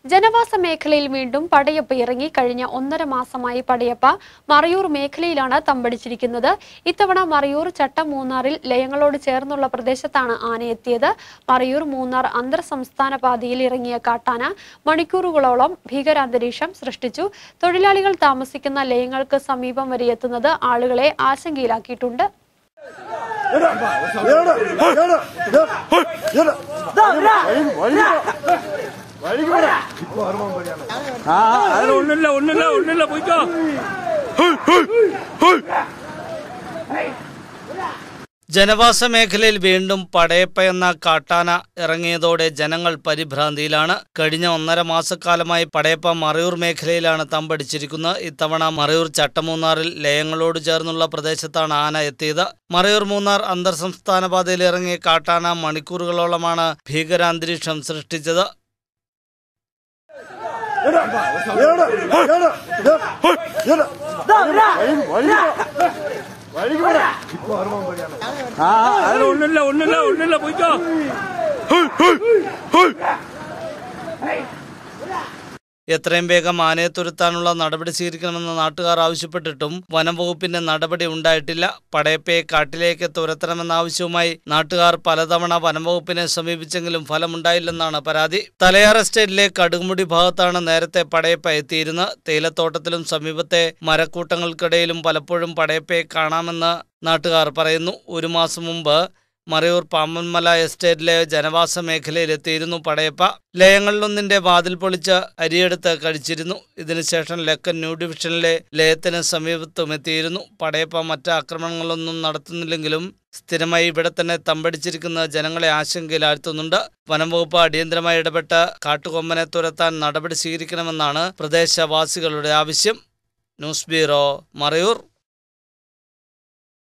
ജനവാസ മേഖലയിൽ വീണ്ടും പടയപ്പ ഇറങ്ങി. കഴിഞ്ഞ 1.5 മാസമായി പടയപ്പ മറയൂർ മേഖലയിലാണ് തമ്പടിച്ചിരിക്കുന്നത്. ഇത്തവണ മറയൂർ ചട്ടമൂന്നാറിൽ ലയങ്ങളോട് ചേർന്നുള്ള പ്രദേശത്താണ് ആനയെത്തിയത്. മറയൂർ മൂന്നാർ അന്തർ സംസ്ഥാന പാതയിൽ ഇറങ്ങിയ കാട്ടാന മണിക്കൂറുകളോളം ഭീകരാന്തരീക്ഷം സൃഷ്ടിച്ചു. തൊഴിലാളികൾ താമസിക്കുന്ന ലയങ്ങൾക്ക് സമീപം വരെ എത്തുന്നത് ആളുകളെ ആശങ്കയിലാക്കിയിട്ടുണ്ട്. ജനവാസ മേഖലയിൽ വീണ്ടും പടയപ്പ എന്ന കാട്ടാന ഇറങ്ങിയതോടെ ജനങ്ങൾ പരിഭ്രാന്തിയിലാണ്. കഴിഞ്ഞ 1.5 മാസക്കാലമായി പടയപ്പ മറയൂർ മേഖലയിലാണ് തമ്പടിച്ചിരിക്കുന്നത്. ഇത്തവണ മറയൂർ ചട്ടമൂന്നാറിൽ ലയങ്ങളോട് ചേർന്നുള്ള പ്രദേശത്താണ് ആന എത്തിയത്. മറയൂർ മൂന്നാർ അന്തർ സംസ്ഥാന പാതയിൽ ഇറങ്ങിയ കാട്ടാന മണിക്കൂറുകളോളമാണ് ഭീകരാന്തരീക്ഷം സൃഷ്ടിച്ചത്. എത്രയും വേഗം ആനയെ തുരത്താനുള്ള നടപടി സ്വീകരിക്കണമെന്ന് നാട്ടുകാർ ആവശ്യപ്പെട്ടിട്ടും വനം വകുപ്പിന്റെ നടപടി ഉണ്ടായിട്ടില്ല. പടയപ്പയെ കാട്ടിലേക്ക് തുരത്തണമെന്ന ആവശ്യവുമായി നാട്ടുകാർ പലതവണ വനം വകുപ്പിനെ സമീപിച്ചെങ്കിലും ഫലമുണ്ടായില്ലെന്നാണ് പരാതി. തലയാർ എസ്റ്റേറ്റിലെ കടുകുമുടി ഭാഗത്താണ് നേരത്തെ പടയപ്പ എത്തിയിരുന്നത്. തേയിലത്തോട്ടത്തിലും സമീപത്തെ മരക്കൂട്ടങ്ങൾക്കിടയിലും പലപ്പോഴും പടയപ്പയെ കാണാമെന്ന് നാട്ടുകാർ പറയുന്നു. 1 മാസം മുമ്പ് മറയൂർ പാമ്പൻമല എസ്റ്റേറ്റിലെ ജനവാസ മേഖലയിലെത്തിയിരുന്നു പടയപ്പ. ലയങ്ങളിലൊന്നിന്റെ വാതിൽ പൊളിച്ച് അരിയെടുത്ത് കഴിച്ചിരുന്നു. ഇതിനുശേഷം ലക്കൻ ന്യൂ ഡിവിഷനിലെ ലയത്തിന് സമീപത്തും എത്തിയിരുന്നു. പടയപ്പ മറ്റ് ആക്രമണങ്ങളൊന്നും നടത്തുന്നില്ലെങ്കിലും സ്ഥിരമായി ഇവിടെ തന്നെ തമ്പടിച്ചിരിക്കുന്ന ജനങ്ങളെ ആശങ്കയിലാഴ്ത്തുന്നുണ്ട്. വനം വകുപ്പ് അടിയന്തരമായി ഇടപെട്ട് കാട്ടുകൊമ്പനെ തുരത്താൻ നടപടി സ്വീകരിക്കണമെന്നാണ് പ്രദേശവാസികളുടെ ആവശ്യം. News bureau, Marayur.